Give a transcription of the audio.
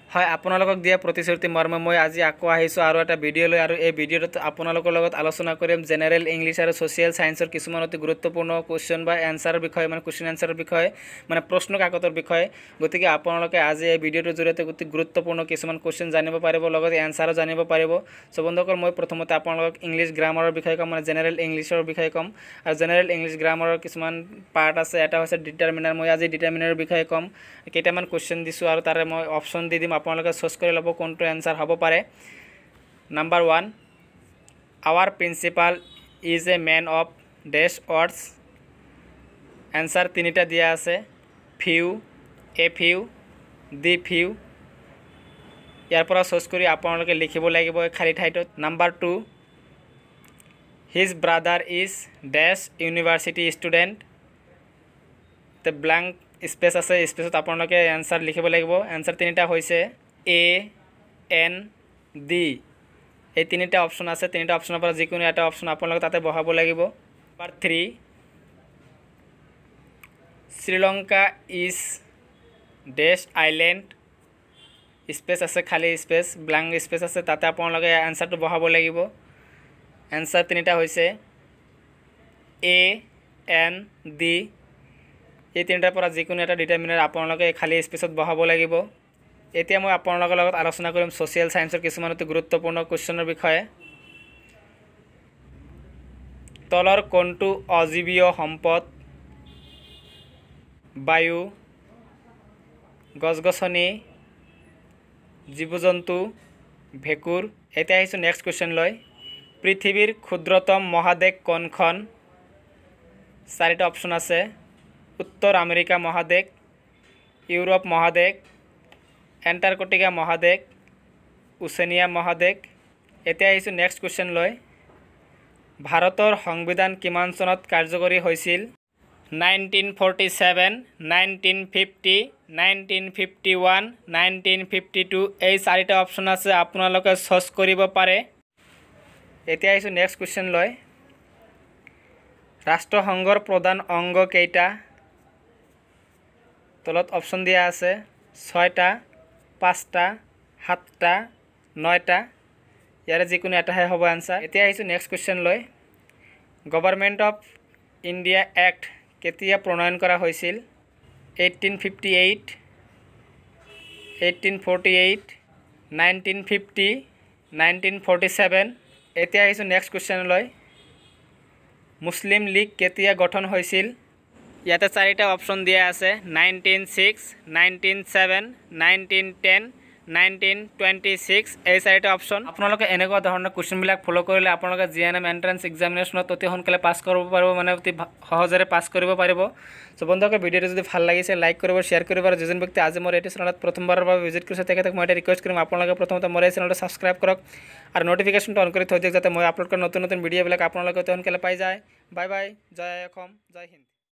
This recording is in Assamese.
হয় আপোনালোকক দিয়া প্ৰতিশ্ৰুতি মৰ্মে মই আজি আকৌ আহিছোঁ আৰু এটা ভিডিঅ' লৈ আৰু এই ভিডিঅ'ত আপোনালোকৰ লগত আলোচনা কৰিম জেনেৰেল ইংলিছ আৰু সোশ্যাল সায়েন্সৰ কিছুমান অতি গুৰুত্বপূৰ্ণ কোৱেশ্চন বা এনসাৰৰ বিষয়ে মানে কোৱেশ্চন এনসাৰৰ বিষয়ে মানে প্ৰশ্ন কাকতৰ বিষয়ে গতিকে আপোনালোকে আজি এই ভিডিঅ'টোৰ জৰিয়তে অতি গুৰুত্বপূৰ্ণ কিছুমান কোৱেশ্চন জানিব পাৰিব লগতে এনসাৰো জানিব পাৰিব সো বন্ধুসকল মই প্ৰথমতে আপোনালোকক ইংলিছ গ্ৰামাৰৰ বিষয়ে কম মানে জেনেৰেল ইংলিছৰ বিষয়ে কম আৰু জেনেৰেল ইংলিছ গ্ৰামাৰৰ কিছুমান পাৰ্ট আছে এটা হৈছে ডিটাৰমিনাৰ মই আজি ডিটাৰমিনাৰৰ বিষয়ে কম কেইটামান কোৱেশ্চন দিছোঁ আৰু তাৰে মই অপচন দি দিম আপোনালোকে চুজ কৰি ল'ব কোনটো এনসাৰ হ'ব পাৰে number 1 our principal is a man of dash words answer তিনিটা দিয়া আছে few a few the few ইয়াৰ পৰা চুজ কৰি আপোনালোকে লিখিব লাগিব খালি ঠাইটোত number 2 his brother is dash university student তে ব্ল্যাঙ্ক স্পেস আছে স্পেসত আপোনালোকে এনসার লিখিব লাগিব এনসার তিনিটা হৈছে এ এন ডি এই তিনিটা অপশন আছে তিনিটা অপশনৰ পৰা যিকোনো এটা অপশন আপোনালোকে তাতে বহাব লাগিব number 3 Sri Lanka is dash island space আছে খালি স্পেস ব্ল্যাঙ্ক স্পেস আছে তাতে আপোনালোকে এনসারটো বহাব লাগিব এনসার তিনিটা হৈছে এ এন ডি এই তিনিটাৰ পৰা যিকোনো এটা ডিটাৰমিনাৰ আপোনালোকে খালি স্পেসত বহাব লাগিব এতিয়া মই আপোনালোকৰ লগত আলোচনা কৰিম সোশ্যাল সায়েন্সৰ কিছুমান অতি গুৰুত্বপূৰ্ণ কোৱেশ্চনৰ বিষয়ে তলৰ কোনটো অজীৱীয় সম্পদ বায়ু গছগছনি জীৱ-জন্তু ভেকুৰ এতিয়া আহিছো নেক্সট কোৱেশ্চন লৈ পৃথিৱীৰ ক্ষুদ্ৰতম মহাদেশ কোনখন চাৰিটা অপশন আছে উত্তৰ আমেৰিকা মহাদেশ ইউৰোপ মহাদেশ এন্টাৰ্কটিকা মহাদেশ ওশেনিয়া মহাদেশ এতিয়া আহিছো নেক্সট কোৱেশ্চন লৈ ভাৰতৰ সংবিধান কিমান চনত কাৰ্যকৰী হৈছিল 1947 1950 1951 1952 এই চাৰিটা অপশন আছে আপোনালোকে চুজ কৰিব পাৰে এতিয়া আহিছো নেক্সট কোৱেশ্চন লৈ ৰাষ্ট্ৰসংঘৰ প্ৰধান অংগ কেইটা তলত অপশন দিয়া আছে 6টা 5টা 7টা 9টা ইয়াৰে যিকোনো এটাহে হ'ব আনসাৰ এতিয়া আহিছো নেক্সট কোৱেশ্চন লৈ গভৰ্নমেন্ট অফ ইণ্ডিয়া এক্ট কেতিয়া প্ৰণয়ন কৰা হৈছিল 1858 1848 1950 1947 এতিয়া আহিছো নেক্সট কোৱেশ্চন লৈ মুছলিম লীগ কেতিয়া গঠন হৈছিল ইয়াতে চাৰিটা অপশন দিয়া আছে 1906 1907 1910 1926 এই চাৰিটা অপশন আপোনালোকে এনেকুৱা ধৰণৰ কোৱেশ্চনবিলাক ফলো কৰিলে আপোনালোকে GNM এন্ট্ৰেন্স এক্সামিনেশনত অতি সোনকালে পাস কৰিব পাৰিব মানে অতি সহজৰে পাস কৰিব পাৰিব সো বন্ধুসকল ভিডিঅটো যদি ভাল লাগিছে লাইক কৰিব শেয়াৰ কৰিব আৰু যিজন ব্যক্তি আজি মোৰ এই চেনেলত প্ৰথমবাৰৰ বাবে ভিজিট কৰিছে তেখেতক মই এটা ৰিকুৱেষ্ট কৰিম আপোনালোকে প্ৰথমতে মোৰ এই চেনেলটো সাবস্ক্ৰাইব কৰক আৰু নোটিফিকেশনটো অন কৰি থৈ দিয়ক যাতে মই আপলোড কৰা নতুন নতুন ভিডিঅ'বিলাক আপোনালোকে অতি সোনকালে পাই যায় বাই বাই জয় অসম জয় হিন্দ